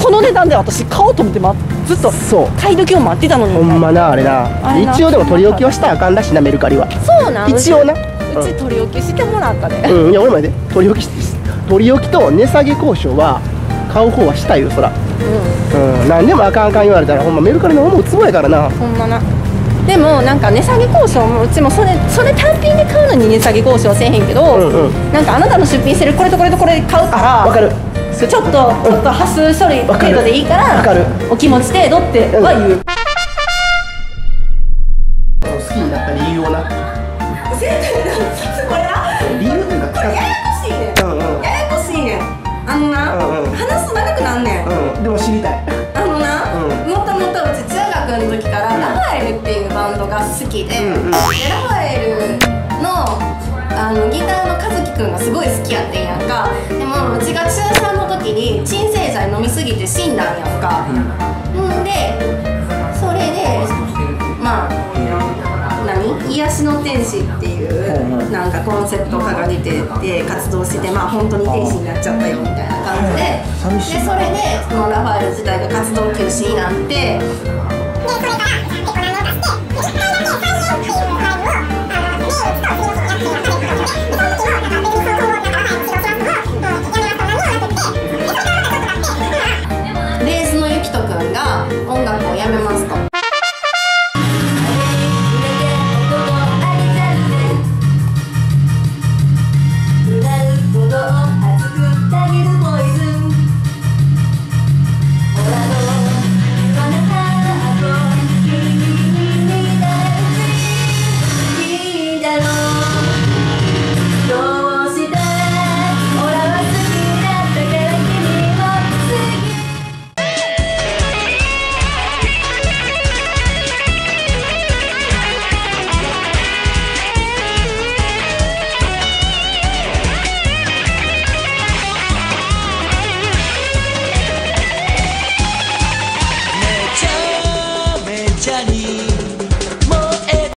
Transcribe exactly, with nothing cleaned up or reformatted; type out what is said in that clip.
この値段で私買おうと思ってずっと買い時を待ってたのに。 ほんまなあれな。一応でも取り置きはしたらあかんらしいな、メルカリは。 そうなん。 一応な。 うち取り置きしてもらったで。 うん、いや俺もやで取り置き取り置きと値下げ交渉は買う方はしたいよ、そら。うん、うん、何でもあかんあかん言われたらほんまメルカリの思うつぼやからな。 ほんまな。でもなんか値下げ交渉もうちもそれそれ単品で買うのに値下げ交渉せえへんけど、うんうん、なんかあなたの出品してるこれとこれとこれ買うからわかる、 ちょっとちょっと端数処理程度でいいからお気持ち程度っては言う。 好きになった理由をな。 これな理由っていうかややこしいねん。ややこしいねん。あのな話すと長くなんねん。 でも知りたい。 あのなもともとうち中学の時からラファエルっていうバンドが好きで、ラファエルのあのギターの和樹くんがすごい好きやってんやんか。でもうちが中さんの時に鎮静剤飲みすぎて死んだんやんか。んでそれでまあ何癒しの天使っていうなんかコンセプトを掲げてて活動してて、まあ本当に天使になっちゃったよみたいな感じで、でそれでそのラファエル自体が活動休止になって、でそれから結構名前を出していっかいだけさんねんっていうファイルをあの年に使う